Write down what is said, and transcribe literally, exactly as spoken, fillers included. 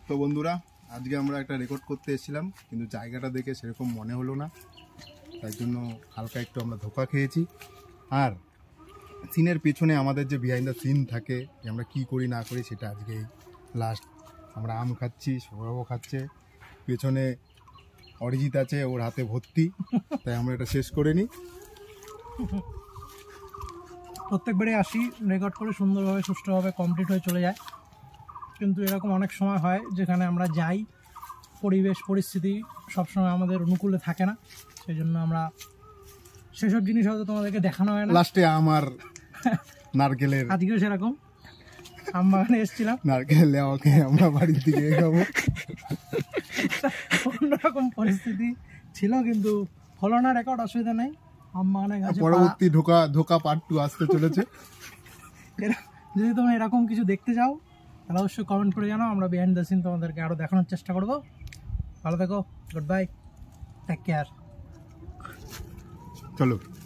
তো বন্ধুরা, আজকে আমরা একটা রেকর্ড করতে এসেছিলাম, কিন্তু জায়গাটা দেখে সেরকম মনে হলো না, তাই জন্য হালকা একটু আমরা ধোকা খেয়েছি। আর সিনের পেছনে আমাদের যে বিহাইন্ড দ্য সিন থাকে, যে আমরা কী করি না করি, সেটা আজকে লাস্ট। আমরা আম খাচ্ছি, সৌরভও খাচ্ছে, পেছনে অরিজিৎ আছে, ওর হাতে ভর্তি, তাই আমরা এটা শেষ করে নিই। প্রত্যেকবারই আসি, রেকর্ড করে সুন্দরভাবে সুষ্ঠুভাবে কমপ্লিট হয়ে চলে যায়, কিন্তু এরকম অনেক সময় হয় যেখানে আমরা যাই, পরিবেশ পরিস্থিতি সবসময় আমাদের অনুকূলে থাকে না, সেই জন্য আমরা সেসব জিনিস হয়তো তোমাদেরকে দেখানো হয় না। লাস্টে আমার নারকেলের, আজকেও সেরকম আম বাগানে এসেছিলাম, নারকেল লেওয়াকে আমরা বাড়ির দিকে খাবো, অন্যরকম পরিস্থিতি ছিল, কিন্তু হলো না রেকর্ড, অসুবিধা নেই। আম বাগানে গাছে পরবর্তী ধোকা ধোকা পার্ট টু আসতে চলেছে। যদি তোমরা এরকম কিছু দেখতে চাও তাহলে অবশ্যই কমেন্ট করে জানাও, আমরা বিহাইন্ড দ্য সিন তোমাদেরকে আরও দেখানোর চেষ্টা করবো। ভালো থেকো, গুড বাই, টেক কেয়ার, চলো।